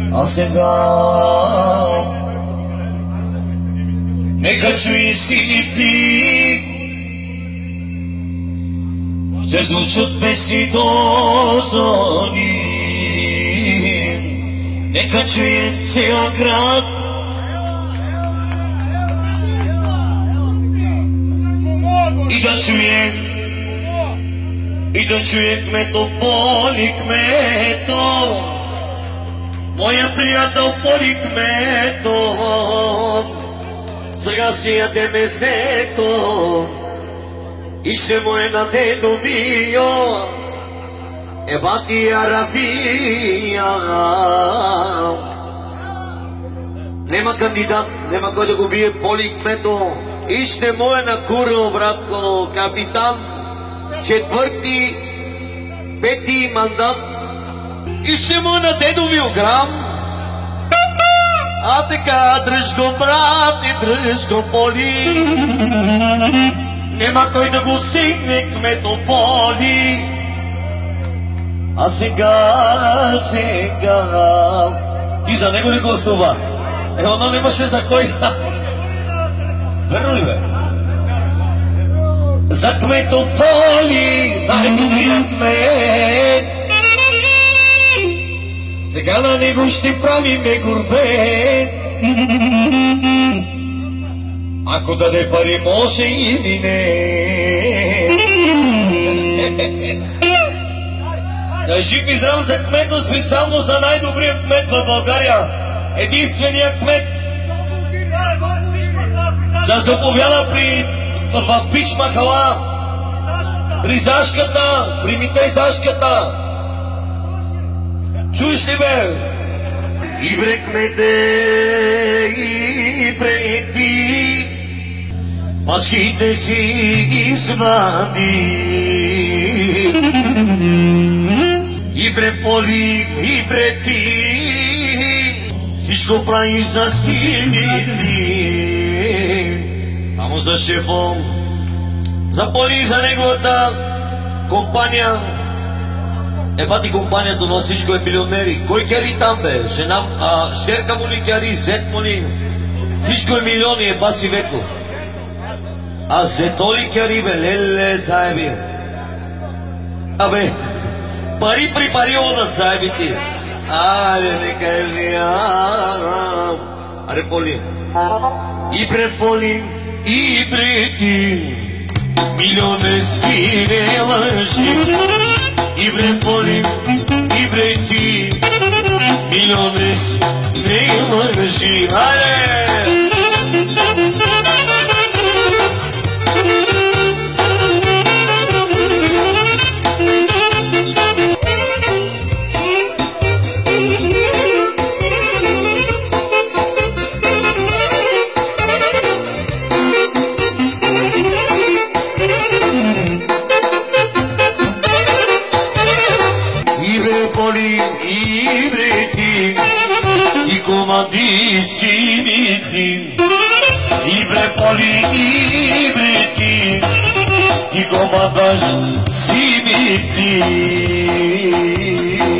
А сега нека чуе сините, ще звучат песни до зори. Нека чуе цял град, и да чуе кмето, Поли кмето, моя приятел Поли кмето, сега си яде месето и ще му е на дедо мио, ебати Арабия. Нема кандидат, нема кой да го бие Поли кмето и ще му е на курво, братко, капитан, четвърти, пети мандат и ще му е на дедо Вилграм. А така, дръж го, брат, и дръж го, Поли, нема кой да го сигне кмето Поли. А сега, ти за него ли гласува? Оно немаше за кой. Верно ли бе? За кмето Поли, най-добрият кмет, сега на него ще правиме гурбет. Ако даде пари, може и мине. Жив и здрав за кмета, специално за най-добрият кмет в България. Единственият кмет да заповяда в Пич Махала, при Зашката, при Митей Зашката. Чуеш ли бе? Ибре кмете, ибре ти, мачките си извади. Ибре Поли, ибре ти, всичко правиш за силите. Само за шефом, за Поли, за неговата компания. Ебати компанията, но всичко е милионери. Кой кери там бе? Жена, щерка му ли кери, зет му ли? Всичко е милиони, еба си веко. А зето ли кери бе? Леле, заеби. Абе, пари при пари одат, заеби ти. Аре, нека е ли, аре, Поли. Ибре Поли, ибре ти, милионе си не лъжи. Ибре Поли, ибре ти, милионе си не лъжи. Аре! Ибре Поли, ибре ти, ти командаш си ми ти.